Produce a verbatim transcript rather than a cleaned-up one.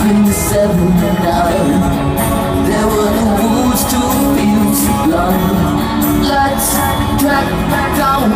twenty-seven and nine. There were no woods to fields of blood. Lights track down